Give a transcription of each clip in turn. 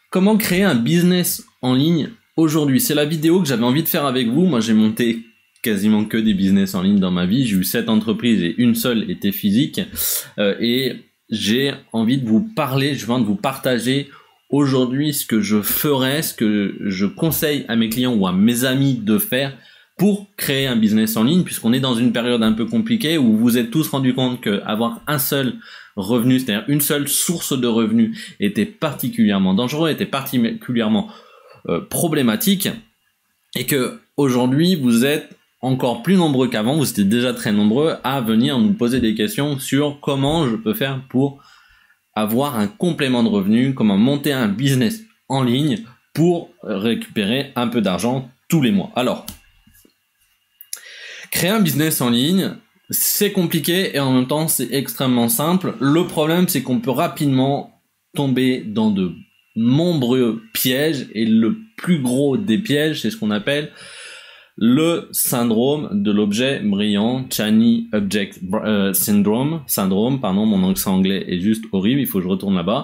Comment créer un business en ligne aujourd'hui? C'est la vidéo que j'avais envie de faire avec vous. Moi, j'ai monté quasiment que des business en ligne dans ma vie. J'ai eu 7 entreprises et une seule était physique. Et j'ai envie de vous parler, je viens de vous partager aujourd'hui ce que je ferais, ce que je conseille à mes clients ou à mes amis de faire pour créer un business en ligne, puisqu'on est dans une période un peu compliquée où vous vous êtes tous rendu compte qu'avoir un seul revenu, c'est-à-dire une seule source de revenus, était particulièrement dangereux, était particulièrement problématique, et que aujourd'hui vous êtes encore plus nombreux qu'avant, vous étiez déjà très nombreux à venir nous poser des questions sur comment je peux faire pour avoir un complément de revenus, comment monter un business en ligne pour récupérer un peu d'argent tous les mois. Alors, créer un business en ligne, c'est compliqué et en même temps c'est extrêmement simple. Le problème, c'est qu'on peut rapidement tomber dans de nombreux pièges, et le plus gros des pièges, c'est ce qu'on appelle le syndrome de l'objet brillant, Shiny Object Syndrome, pardon, mon accent anglais est juste horrible, il faut que je retourne là-bas.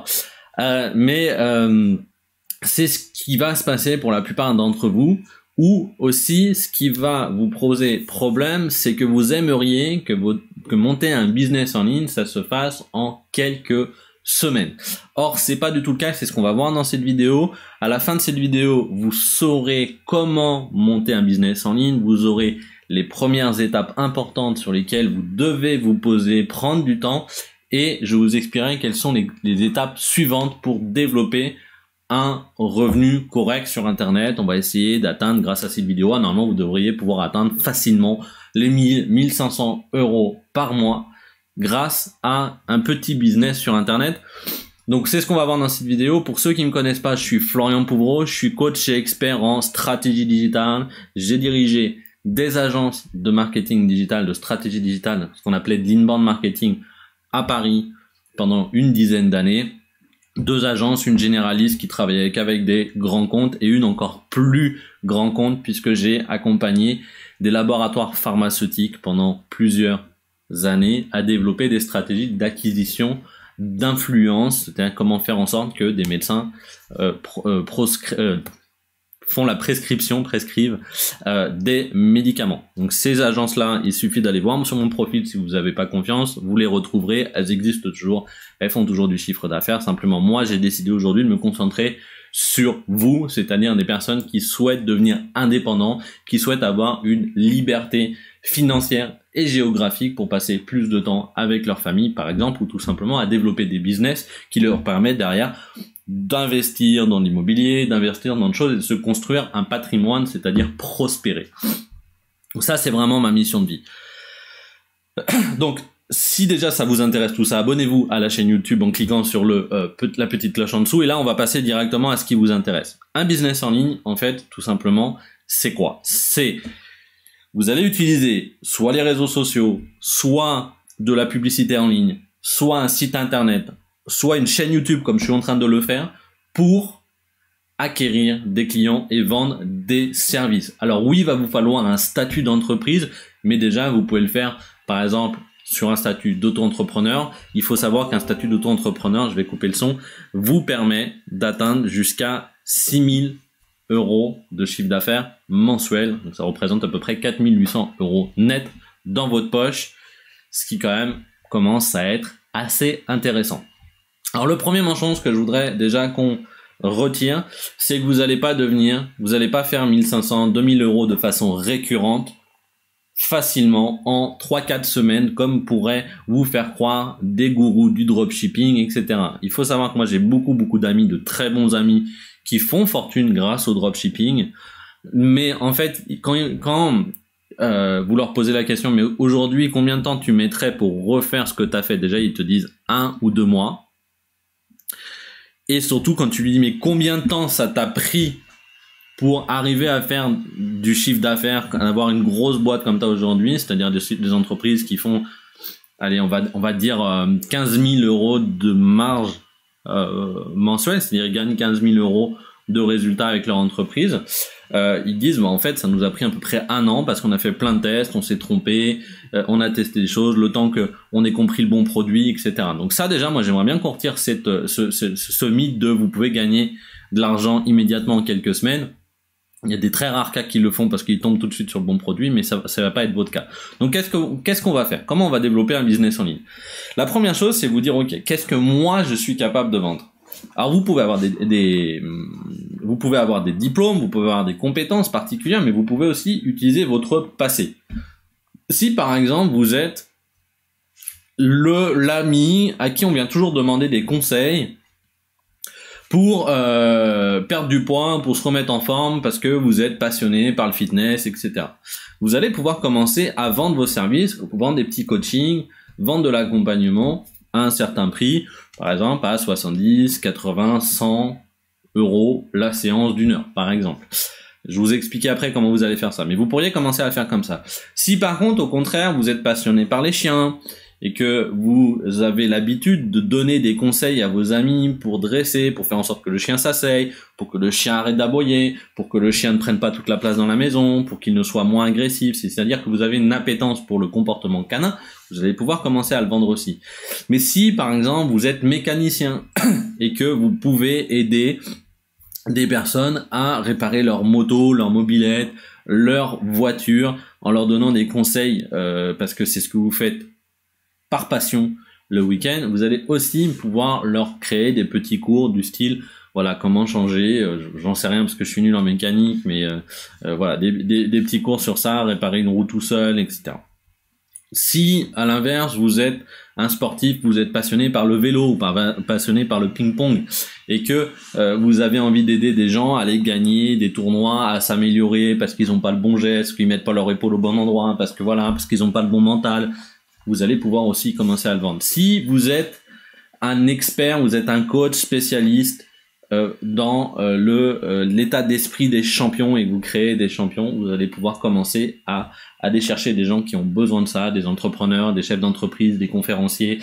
C'est ce qui va se passer pour la plupart d'entre vous. Ou aussi, ce qui va vous poser problème, c'est que vous aimeriez que monter un business en ligne, ça se fasse en quelques semaines. Or, c'est pas du tout le cas, c'est ce qu'on va voir dans cette vidéo. À la fin de cette vidéo, vous saurez comment monter un business en ligne, vous aurez les premières étapes importantes sur lesquelles vous devez vous poser, prendre du temps, et je vous expliquerai quelles sont les étapes suivantes pour développer un revenu correct sur Internet. On va essayer d'atteindre, grâce à cette vidéo, normalement vous devriez pouvoir atteindre facilement les 1000-1500 euros par mois grâce à un petit business sur Internet. Donc c'est ce qu'on va voir dans cette vidéo. Pour ceux qui ne me connaissent pas, je suis Florian Pouvreau, je suis coach et expert en stratégie digitale. J'ai dirigé des agences de marketing digital, de stratégie digitale, ce qu'on appelait de l'inbound marketing à Paris pendant une dizaine d'années. 2 agences, une généraliste qui travaillait qu'avec des grands comptes et une encore plus grand compte, puisque j'ai accompagné des laboratoires pharmaceutiques pendant plusieurs années à développer des stratégies d'acquisition d'influence, c'est-à-dire comment faire en sorte que des médecins prescrivent des médicaments. Donc ces agences-là, il suffit d'aller voir sur mon profil si vous n'avez pas confiance, vous les retrouverez, elles existent toujours, elles font toujours du chiffre d'affaires. Simplement, moi, j'ai décidé aujourd'hui de me concentrer sur vous, c'est-à-dire des personnes qui souhaitent devenir indépendants, qui souhaitent avoir une liberté financière et géographique pour passer plus de temps avec leur famille, par exemple, ou tout simplement à développer des business qui leur permettent derrière d'investir dans l'immobilier, d'investir dans des choses et de se construire un patrimoine, c'est-à-dire prospérer. Donc ça, c'est vraiment ma mission de vie. Donc, si déjà ça vous intéresse tout ça, abonnez-vous à la chaîne YouTube en cliquant sur la petite cloche en dessous, et là, on va passer directement à ce qui vous intéresse. Un business en ligne, en fait, tout simplement, c'est quoi? Vous allez utiliser soit les réseaux sociaux, soit de la publicité en ligne, soit un site internet, soit une chaîne YouTube comme je suis en train de le faire, pour acquérir des clients et vendre des services. Alors oui, il va vous falloir un statut d'entreprise, mais déjà vous pouvez le faire par exemple sur un statut d'auto-entrepreneur. Il faut savoir qu'un statut d'auto-entrepreneur, je vais couper le son, vous permet d'atteindre jusqu'à 6000 euros de chiffre d'affaires mensuel. Donc ça représente à peu près 4800 euros net dans votre poche, ce qui quand même commence à être assez intéressant. Alors le premier manchon, ce que je voudrais déjà qu'on retire, c'est que vous n'allez pas faire 1500, 2000 euros de façon récurrente facilement en 3-4 semaines comme pourraient vous faire croire des gourous du dropshipping, etc. Il faut savoir que moi j'ai beaucoup d'amis, de très bons amis qui font fortune grâce au dropshipping, mais en fait quand vous leur posez la question, mais aujourd'hui combien de temps tu mettrais pour refaire ce que tu as fait, déjà ils te disent 1 ou 2 mois. Et surtout quand tu lui dis mais combien de temps ça t'a pris pour arriver à faire du chiffre d'affaires, à avoir une grosse boîte comme tu as aujourd'hui, c'est-à-dire des entreprises qui font, allez, on va dire 15 000 euros de marge mensuelle, c'est-à-dire ils gagnent 15 000 euros de résultats avec leur entreprise. Ils disent en fait ça nous a pris à peu près 1 an parce qu'on a fait plein de tests, on s'est trompé, on a testé des choses, le temps que on ait compris le bon produit, etc. Donc ça déjà moi j'aimerais bien qu'on retire ce mythe de vous pouvez gagner de l'argent immédiatement en quelques semaines. Il y a des très rares cas qui le font parce qu'ils tombent tout de suite sur le bon produit, mais ça va pas être votre cas. Donc qu'est-ce qu'on va faire? Comment on va développer un business en ligne? La première chose, c'est vous dire, ok, qu'est-ce que moi je suis capable de vendre? Alors vous pouvez avoir vous pouvez avoir des diplômes, vous pouvez avoir des compétences particulières, mais vous pouvez aussi utiliser votre passé. Si par exemple vous êtes l'ami à qui on vient toujours demander des conseils pour perdre du poids, pour se remettre en forme, parce que vous êtes passionné par le fitness, etc. Vous allez pouvoir commencer à vendre vos services, vendre des petits coachings, vendre de l'accompagnement à un certain prix, par exemple à 70, 80, 100 euros la séance d'1 heure, par exemple. Je vous expliquer après comment vous allez faire ça, mais vous pourriez commencer à le faire comme ça. Si par contre, au contraire, vous êtes passionné par les chiens, et que vous avez l'habitude de donner des conseils à vos amis pour dresser, pour faire en sorte que le chien s'asseye, pour que le chien arrête d'aboyer, pour que le chien ne prenne pas toute la place dans la maison, pour qu'il ne soit moins agressif, c'est-à-dire que vous avez une appétence pour le comportement canin, vous allez pouvoir commencer à le vendre aussi. Mais si, par exemple, vous êtes mécanicien et que vous pouvez aider des personnes à réparer leur moto, leur mobilette, leur voiture, en leur donnant des conseils, parce que c'est ce que vous faites par passion le week-end, vous allez aussi pouvoir leur créer des petits cours du style, voilà, comment changer, j'en sais rien parce que je suis nul en mécanique, mais voilà, des petits cours sur ça, réparer une roue tout seul, etc. Si, à l'inverse, vous êtes un sportif, vous êtes passionné par le vélo ou passionné par le ping-pong et que vous avez envie d'aider des gens à aller gagner des tournois, à s'améliorer parce qu'ils n'ont pas le bon geste, qu'ils mettent pas leur épaule au bon endroit, parce qu'ils n'ont pas le bon mental, vous allez pouvoir aussi commencer à le vendre. Si vous êtes un expert, vous êtes un coach spécialiste dans l'état d'esprit des champions et que vous créez des champions, vous allez pouvoir commencer à aller chercher des gens qui ont besoin de ça, des entrepreneurs, des chefs d'entreprise, des conférenciers,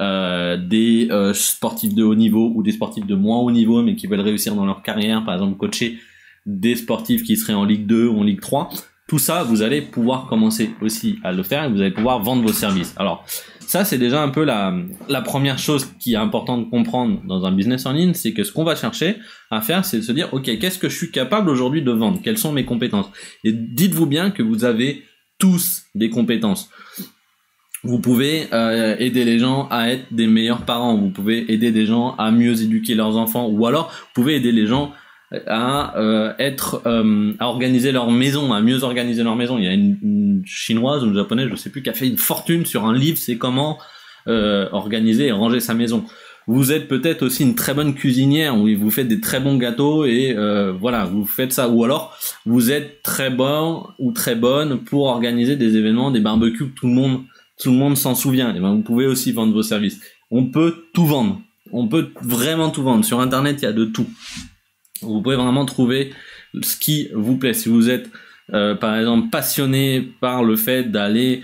des sportifs de haut niveau ou des sportifs de moins haut niveau mais qui veulent réussir dans leur carrière, par exemple coacher des sportifs qui seraient en Ligue 2 ou en Ligue 3. Tout ça, vous allez pouvoir commencer aussi à le faire et vous allez pouvoir vendre vos services. Alors, ça, c'est déjà un peu la première chose qui est importante de comprendre dans un business en ligne, c'est que ce qu'on va chercher à faire, c'est de se dire, OK, qu'est-ce que je suis capable aujourd'hui de vendre? Quelles sont mes compétences? Et dites-vous bien que vous avez tous des compétences. Vous pouvez aider les gens à être des meilleurs parents. Vous pouvez aider des gens à mieux éduquer leurs enfants. Ou alors, vous pouvez aider les gens à organiser leur maison, à mieux organiser leur maison. Il y a une chinoise ou une japonaise, je sais plus, qui a fait une fortune sur un livre, c'est comment organiser et ranger sa maison. Vous êtes peut-être aussi une très bonne cuisinière, où vous faites des très bons gâteaux et voilà, vous faites ça. Ou alors, vous êtes très bon ou très bonne pour organiser des événements, des barbecues que tout le monde s'en souvient. Et ben, vous pouvez aussi vendre vos services. On peut tout vendre. On peut vraiment tout vendre. Sur Internet, il y a de tout. Vous pouvez vraiment trouver ce qui vous plaît. Si vous êtes, par exemple, passionné par le fait d'aller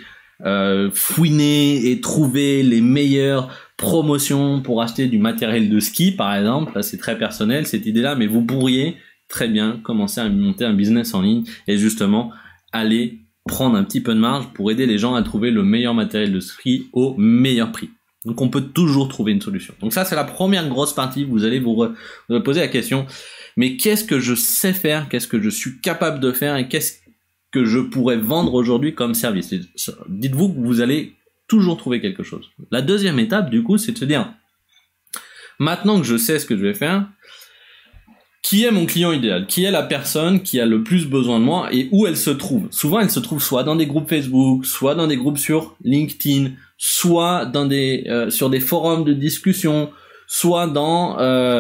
fouiner et trouver les meilleures promotions pour acheter du matériel de ski, par exemple, là, c'est très personnel cette idée-là, mais vous pourriez très bien commencer à monter un business en ligne et justement aller prendre un petit peu de marge pour aider les gens à trouver le meilleur matériel de ski au meilleur prix. Donc on peut toujours trouver une solution. Donc ça, c'est la première grosse partie. Vous allez vous poser la question, mais qu'est-ce que je sais faire, qu'est-ce que je suis capable de faire et qu'est-ce que je pourrais vendre aujourd'hui comme service? Dites-vous que vous allez toujours trouver quelque chose. La deuxième étape, du coup, c'est de se dire, maintenant que je sais ce que je vais faire, qui est mon client idéal? Qui est la personne qui a le plus besoin de moi et où elle se trouve? Souvent, elle se trouve soit dans des groupes Facebook, soit dans des groupes sur LinkedIn, soit dans sur des forums de discussion, soit dans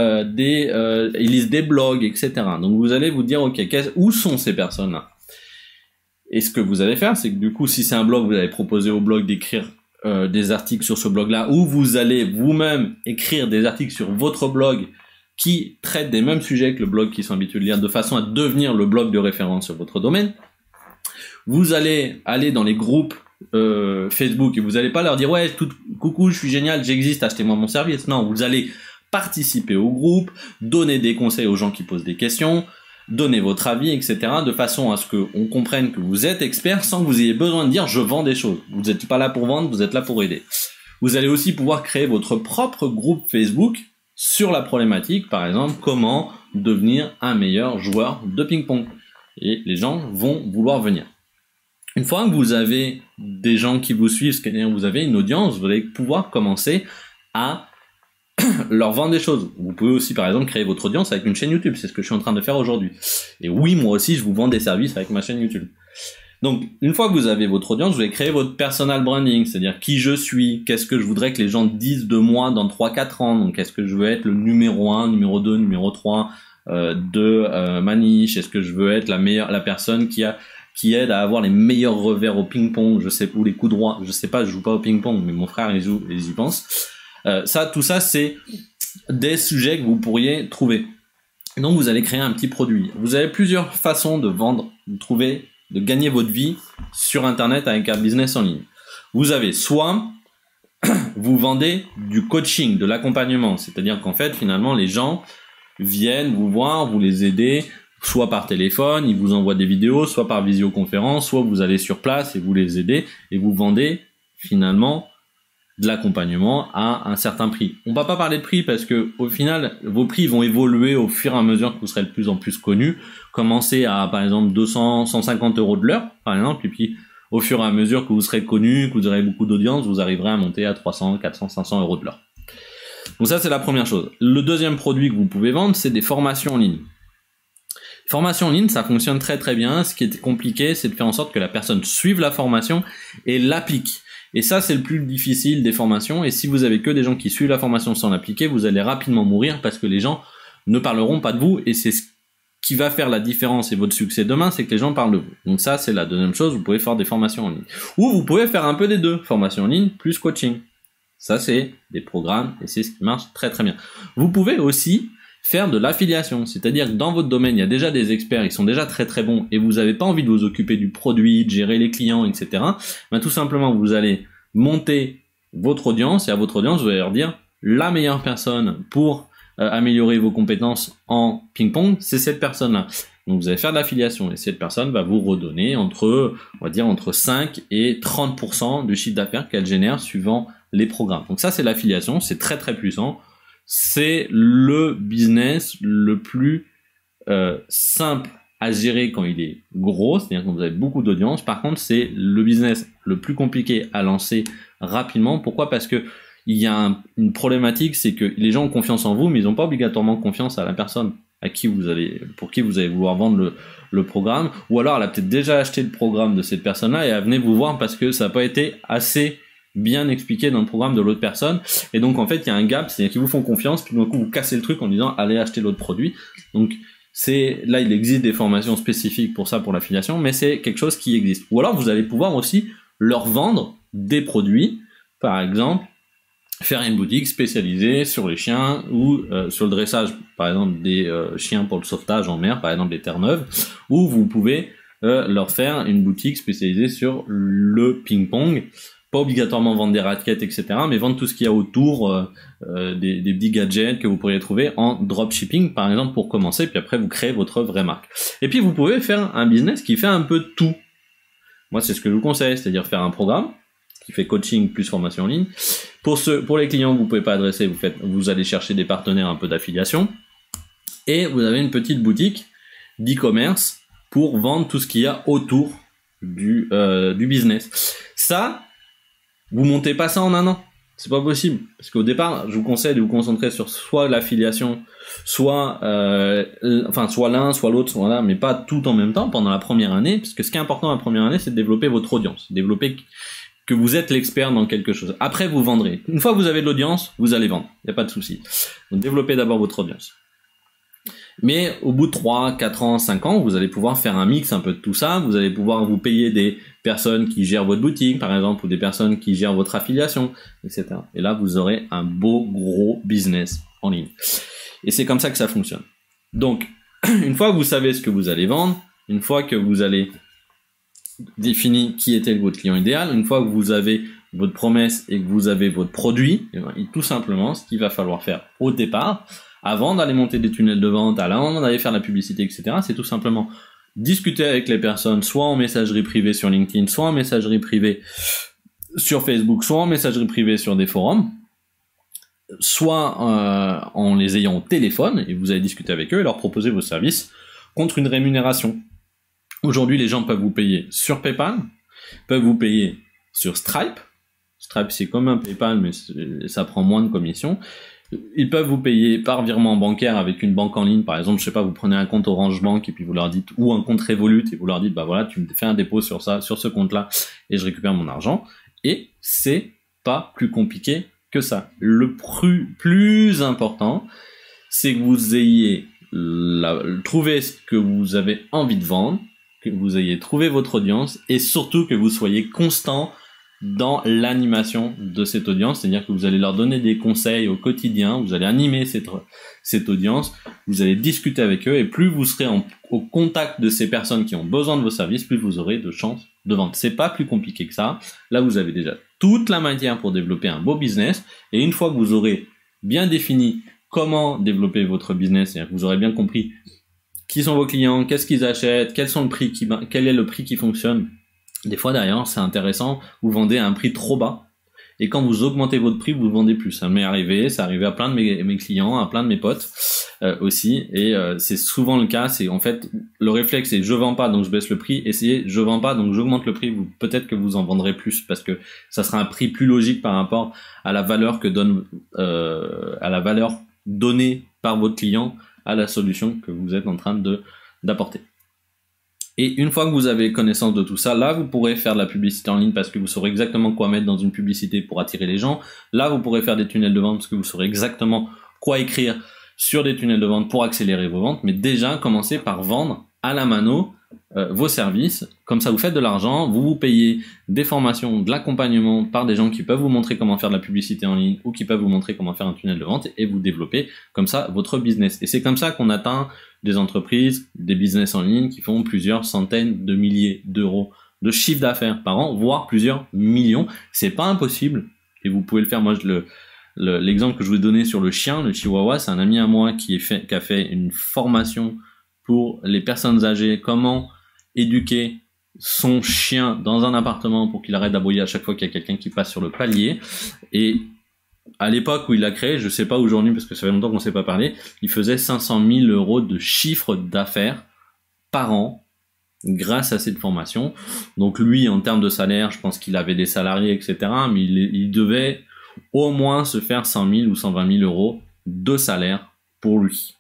ils lisent des blogs, etc. Donc vous allez vous dire, ok, où sont ces personnes-là? Et ce que vous allez faire, c'est que du coup, si c'est un blog, vous allez proposer au blog d'écrire des articles sur ce blog-là, ou vous allez vous-même écrire des articles sur votre blog qui traitent des mêmes sujets que le blog qu'ils sont habitués de lire, de façon à devenir le blog de référence sur votre domaine. Vous allez aller dans les groupes Facebook et vous n'allez pas leur dire ouais coucou je suis génial, j'existe, achetez-moi mon service. Non, vous allez participer au groupe, donner des conseils aux gens qui posent des questions, donner votre avis, etc. de façon à ce qu'on comprenne que vous êtes expert sans que vous ayez besoin de dire je vends des choses. Vous n'êtes pas là pour vendre, vous êtes là pour aider. Vous allez aussi pouvoir créer votre propre groupe Facebook sur la problématique, par exemple comment devenir un meilleur joueur de ping-pong. Et les gens vont vouloir venir. Une fois que vous avez des gens qui vous suivent, c'est-à-dire vous avez une audience, vous allez pouvoir commencer à leur vendre des choses. Vous pouvez aussi, par exemple, créer votre audience avec une chaîne YouTube. C'est ce que je suis en train de faire aujourd'hui. Et oui, moi aussi, je vous vends des services avec ma chaîne YouTube. Donc, une fois que vous avez votre audience, vous allez créer votre personal branding, c'est-à-dire qui je suis, qu'est-ce que je voudrais que les gens disent de moi dans 3-4 ans. Donc, est-ce que je veux être le numéro 1, numéro 2, numéro 3 de ma niche? Est-ce que je veux être la personne qui aide à avoir les meilleurs revers au ping-pong, je sais, ou les coups droits, je sais pas, je joue pas au ping-pong, mais mon frère, il joue, et j'y pense. Tout ça, c'est des sujets que vous pourriez trouver. Donc, vous allez créer un petit produit. Vous avez plusieurs façons de vendre, de gagner votre vie sur Internet avec un business en ligne. Vous avez soit, vous vendez du coaching, de l'accompagnement, c'est-à-dire qu'en fait, finalement, les gens viennent vous voir, vous les aidez, soit par téléphone, ils vous envoient des vidéos, soit par visioconférence, soit vous allez sur place et vous les aidez et vous vendez finalement de l'accompagnement à un certain prix. On va pas parler de prix parce que au final, vos prix vont évoluer au fur et à mesure que vous serez de plus en plus connu. Commencez à, par exemple, 200, 150 € de l'heure, par exemple, et puis au fur et à mesure que vous serez connu, que vous aurez beaucoup d'audience, vous arriverez à monter à 300, 400, 500 € de l'heure. Donc ça, c'est la première chose. Le deuxième produit que vous pouvez vendre, c'est des formations en ligne. Formation en ligne, ça fonctionne très très bien. Ce qui est compliqué, c'est de faire en sorte que la personne suive la formation et l'applique. Et ça, c'est le plus difficile des formations. Et si vous avez que des gens qui suivent la formation sans l'appliquer, vous allez rapidement mourir parce que les gens ne parleront pas de vous. Et c'est ce qui va faire la différence et votre succès demain, c'est que les gens parlent de vous. Donc ça, c'est la deuxième chose. Vous pouvez faire des formations en ligne. Ou vous pouvez faire un peu des deux. Formation en ligne plus coaching. Ça, c'est des programmes et c'est ce qui marche très très bien. Vous pouvez aussi faire de l'affiliation, c'est-à-dire que dans votre domaine, il y a déjà des experts, ils sont déjà très très bons et vous n'avez pas envie de vous occuper du produit, de gérer les clients, etc. Ben, tout simplement, vous allez monter votre audience et à votre audience, vous allez leur dire la meilleure personne pour améliorer vos compétences en ping-pong, c'est cette personne-là. Donc vous allez faire de l'affiliation et cette personne va vous redonner entre 5 et 30% du chiffre d'affaires qu'elle génère suivant les programmes. Donc ça, c'est l'affiliation, c'est très très puissant. C'est le business le plus simple à gérer quand il est gros, c'est-à-dire quand vous avez beaucoup d'audience. Par contre, c'est le business le plus compliqué à lancer rapidement. Pourquoi? Parce que il y a une problématique, c'est que les gens ont confiance en vous, mais ils n'ont pas obligatoirement confiance à la personne pour qui vous allez vouloir vendre le programme. Ou alors, elle a peut-être déjà acheté le programme de cette personne-là et elle venait vous voir parce que ça n'a pas été assez bien expliqué dans le programme de l'autre personne. Et donc, en fait, il y a un gap, c'est-à-dire qu'ils vous font confiance, puis d'un coup, vous cassez le truc en disant, allez acheter l'autre produit. Donc, là, il existe des formations spécifiques pour ça, pour l'affiliation, mais c'est quelque chose qui existe. Ou alors, vous allez pouvoir aussi leur vendre des produits, par exemple, faire une boutique spécialisée sur les chiens ou sur le dressage, par exemple, des chiens pour le sauvetage en mer, par exemple, des Terre-Neuve, ou vous pouvez leur faire une boutique spécialisée sur le ping-pong. Pas obligatoirement vendre des raquettes, etc., mais vendre tout ce qu'il y a autour, des petits gadgets que vous pourriez trouver en dropshipping, par exemple, pour commencer, puis après vous créez votre vraie marque. Et puis vous pouvez faire un business qui fait un peu de tout. Moi, c'est ce que je vous conseille, c'est-à-dire faire un programme qui fait coaching plus formation en ligne. Pour les clients que vous pouvez pas adresser, vous allez chercher des partenaires un peu d'affiliation, et vous avez une petite boutique d'e-commerce pour vendre tout ce qu'il y a autour du business. Ça, vous montez pas ça en un an, c'est pas possible, parce qu'au départ, je vous conseille de vous concentrer sur soit l'affiliation, soit l'un, soit l'autre, soit là, mais pas tout en même temps pendant la première année, parce que ce qui est important la première année, c'est de développer votre audience, développer que vous êtes l'expert dans quelque chose. Après, vous vendrez. Une fois que vous avez de l'audience, vous allez vendre, il n'y a pas de souci. Donc développez d'abord votre audience. Mais au bout de 3, 4 ans, 5 ans, vous allez pouvoir faire un mix un peu de tout ça. Vous allez pouvoir vous payer des personnes qui gèrent votre boutique, par exemple, ou des personnes qui gèrent votre affiliation, etc. Et là, vous aurez un beau, gros business en ligne. Et c'est comme ça que ça fonctionne. Donc, une fois que vous savez ce que vous allez vendre, une fois que vous allez définir qui était votre client idéal, une fois que vous avez votre promesse et que vous avez votre produit, et tout simplement, ce qu'il va falloir faire au départ, avant d'aller monter des tunnels de vente, avant d'aller faire la publicité, etc., c'est tout simplement discuter avec les personnes, soit en messagerie privée sur LinkedIn, soit en messagerie privée sur Facebook, soit en messagerie privée sur des forums, soit en les ayant au téléphone, et vous allez discuter avec eux et leur proposer vos services contre une rémunération. Aujourd'hui, les gens peuvent vous payer sur PayPal, peuvent vous payer sur Stripe. Stripe, c'est comme un PayPal, mais ça prend moins de commissions. Ils peuvent vous payer par virement bancaire avec une banque en ligne. Par exemple, je sais pas, vous prenez un compte Orange Bank et puis vous leur dites, ou un compte Revolut, et vous leur dites, bah voilà, tu me fais un dépôt sur ça, sur ce compte-là, et je récupère mon argent. Et c'est pas plus compliqué que ça. Le plus important, c'est que vous ayez trouvé ce que vous avez envie de vendre, que vous ayez trouvé votre audience, et surtout que vous soyez constant dans l'animation de cette audience, c'est-à-dire que vous allez leur donner des conseils au quotidien, vous allez animer cette audience, vous allez discuter avec eux, et plus vous serez au contact de ces personnes qui ont besoin de vos services, plus vous aurez de chances de vente. C'est pas plus compliqué que ça. Là, vous avez déjà toute la matière pour développer un beau business, et une fois que vous aurez bien défini comment développer votre business, c'est-à-dire que vous aurez bien compris qui sont vos clients, qu'est-ce qu'ils achètent, quel est le prix qui fonctionne. Des fois, d'ailleurs, c'est intéressant, vous vendez à un prix trop bas, et quand vous augmentez votre prix, vous vendez plus. Ça m'est arrivé, ça arrivé à plein de mes clients, à plein de mes potes aussi, et c'est souvent le cas. C'est en fait, le réflexe c'est je vends pas, donc je baisse le prix. Essayez, je vends pas, donc j'augmente le prix. Peut-être que vous en vendrez plus, parce que ça sera un prix plus logique par rapport à la valeur que donne, à la valeur donnée par votre client à la solution que vous êtes en train d'apporter. Et une fois que vous avez connaissance de tout ça, là, vous pourrez faire de la publicité en ligne parce que vous saurez exactement quoi mettre dans une publicité pour attirer les gens. Là, vous pourrez faire des tunnels de vente parce que vous saurez exactement quoi écrire sur des tunnels de vente pour accélérer vos ventes. Mais déjà, commencez par vendre à la mano vos services. Comme ça, vous faites de l'argent, vous vous payez des formations, de l'accompagnement par des gens qui peuvent vous montrer comment faire de la publicité en ligne ou qui peuvent vous montrer comment faire un tunnel de vente, et vous développez comme ça votre business. Et c'est comme ça qu'on atteint des entreprises, des business en ligne qui font plusieurs centaines de milliers d'euros de chiffre d'affaires par an, voire plusieurs millions. C'est pas impossible et vous pouvez le faire. Moi, l'exemple que je vous ai donné sur le chien, le chihuahua, c'est un ami à moi qui a fait une formation pour les personnes âgées, comment éduquer son chien dans un appartement pour qu'il arrête d'aboyer à chaque fois qu'il y a quelqu'un qui passe sur le palier. Et à l'époque où il l'a créé, je sais pas aujourd'hui parce que ça fait longtemps qu'on s'est pas parlé, il faisait 500 000 euros de chiffre d'affaires par an grâce à cette formation. Donc lui, en termes de salaire, je pense qu'il avait des salariés, etc. Mais il devait au moins se faire 100 000 ou 120 000 euros de salaire pour lui.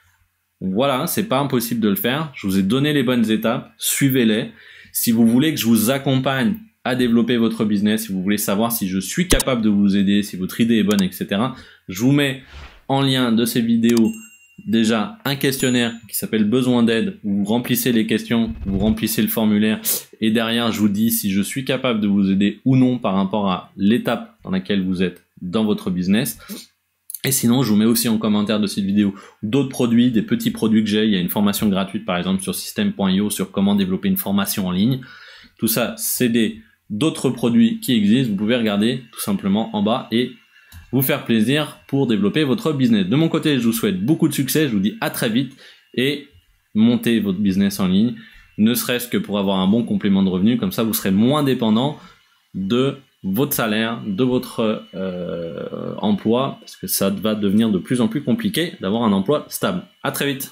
Voilà, c'est pas impossible de le faire. Je vous ai donné les bonnes étapes, suivez-les. Si vous voulez que je vous accompagne à développer votre business, si vous voulez savoir si je suis capable de vous aider, si votre idée est bonne, etc., je vous mets en lien de ces vidéos déjà un questionnaire qui s'appelle besoin d'aide, où vous remplissez les questions, vous remplissez le formulaire, et derrière je vous dis si je suis capable de vous aider ou non par rapport à l'étape dans laquelle vous êtes dans votre business. Et sinon, je vous mets aussi en commentaire de cette vidéo d'autres produits, des petits produits que j'ai. Il y a une formation gratuite, par exemple, sur system.io sur comment développer une formation en ligne. Tout ça, c'est d'autres produits qui existent. Vous pouvez regarder tout simplement en bas et vous faire plaisir pour développer votre business. De mon côté, je vous souhaite beaucoup de succès. Je vous dis à très vite et montez votre business en ligne, ne serait-ce que pour avoir un bon complément de revenus. Comme ça, vous serez moins dépendant de votre salaire, de votre emploi, parce que ça va devenir de plus en plus compliqué d'avoir un emploi stable. À très vite.